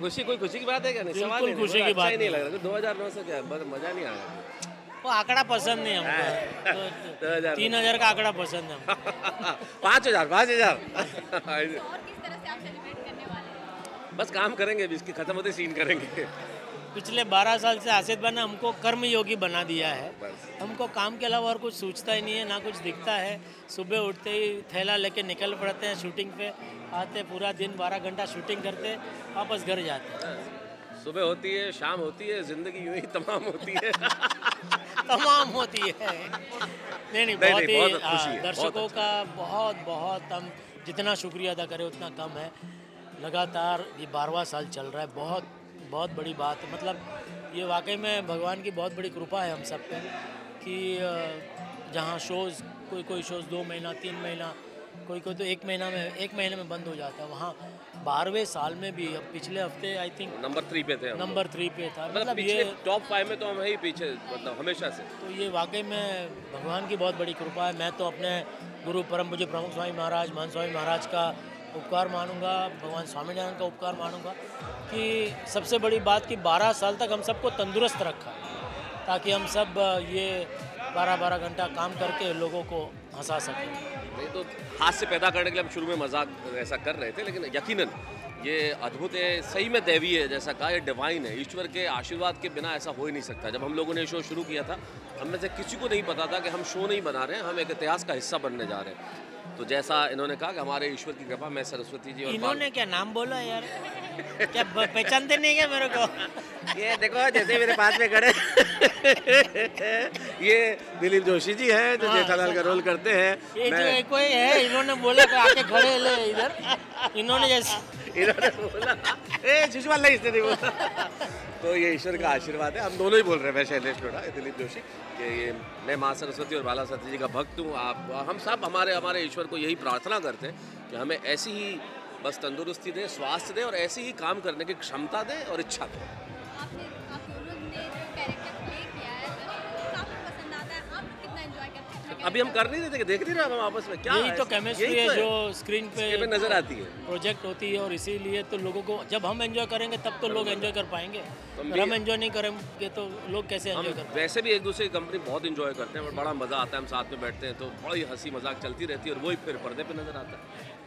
खुशी कोई खुशी की बात है क्या? नहीं, सवाल बिल्कुल खुशी की बात ही नहीं लग रहा। 2009 से क्या मजा नहीं आया। वो आंकड़ा पसंद नहीं हमको, तो 3000 का आंकड़ा पसंद है हमको। 5000 5000 और किस तरह से आप सेलिब्रेट करने वाले हैं? बस काम करेंगे अभी, इसकी खत्म होते सीन करेंगे। पिछले 12 साल से आसिफ भाई ने हमको कर्मयोगी बना दिया है। बस। हमको काम के अलावा और कुछ सूझता ही नहीं है, ना कुछ दिखता है। सुबह उठते ही थैला लेके निकल पड़ते हैं शूटिंग पे, आते पूरा दिन 12 घंटा शूटिंग करते, वापस घर जाते हैं। सुबह होती है, शाम होती है, जिंदगी यूं ही तमाम होती है। तमाम होती है। नहीं, बहुत ही बहुत खुशी है, दर्शकों बहुत का बहुत हम जितना शुक्रिया अदा करें उतना कम है। लगातार ये 12वां साल चल रहा है, बहुत बड़ी बात है। मतलब ये वाकई में भगवान की बहुत बड़ी कृपा है हम सब पे कि जहाँ शोज़ कोई शोज़ 2 महीना 3 महीना, कोई तो 1 महीने में बंद हो जाता है, वहाँ 12वें साल में भी। अब पिछले हफ्ते आई थिंक नंबर 3 पे थे हम। नंबर 3 पे था। मतलब ये टॉप 5 में तो हम है ही पीछे, मतलब हमेशा से। तो ये वाकई में भगवान की बहुत बड़ी कृपा है। मैं तो अपने गुरु परम पूज्य प्रमुख स्वामी महाराज, मान स्वामी महाराज का उपकार मानूंगा, भगवान स्वामीनारायण का उपकार मानूंगा कि सबसे बड़ी बात कि 12 साल तक हम सबको तंदुरुस्त रखा, ताकि हम सब ये 12-12 घंटा काम करके लोगों को हंसा सकें। नहीं तो हास्य पैदा करने के लिए हम शुरू में मजाक ऐसा कर रहे थे, लेकिन यकीनन ये अद्भुत है, सही में दैवीय है। जैसा कहा, ये डिवाइन है, ईश्वर के आशीर्वाद के बिना ऐसा हो ही नहीं सकता। जब हम लोगों ने शो शुरू किया था, हम में से किसी को नहीं पता था कि हम शो नहीं बना रहे हैं, हम एक इतिहास का हिस्सा बनने जा रहे हैं। तो जैसा इन्होंने कहा कि हमारे ईश्वर की कृपा, मैं सरस्वती जी और इन्होंने क्या नाम बोला यार? क्या पहचानते नहीं क्या मेरे को? ये देखो जैसे मेरे पास में खड़े ये दिलीप जोशी जी हैं जो जेठालाल का रोल करते हैं। ये जो कोई है, इन्होंने बोला कि आके खड़े ले इधर, इन्होंने बोला शिशुपाल नहीं, इसने नहीं बोला। तो ये ईश्वर का आशीर्वाद है, हम दोनों ही बोल रहे हैं। मैं शैलेश लोढ़ा, दिलीप जोशी, कि ये मैं माँ सरस्वती और बाला सती जी का भक्त हूँ। आप हम सब हमारे ईश्वर को यही प्रार्थना करते हैं कि हमें ऐसी ही बस तंदुरुस्ती दें, स्वास्थ्य दें और ऐसे ही काम करने की क्षमता दें और इच्छा दें। आपने आप दोनों ने जो कैरेक्टर प्ले किया है दर्शकों को काफी पसंद आता है, आप कितना एंजॉय करते हैं? अभी हम कर नहीं रहे थे, देख नहीं रहे हम आपस में, क्या यही तो केमिस्ट्री है जो स्क्रीन पे नजर आती है, प्रोजेक्ट होती है। और इसीलिए तो लोगों को, जब हम एंजॉय करेंगे तब तो लोग एंजॉय कर पाएंगे। अगर हम एंजॉय नहीं करेंगे तो लोग कैसे एंजॉय कर पाएंगे? वैसे भी एक दूसरे की कंपनी बहुत एंजॉय करते हैं और बड़ा मज़ा आता है। हम साथ में बैठते हैं तो बड़ी हंसी मजाक चलती रहती है और वही फिर पर्दे पे नजर आता है।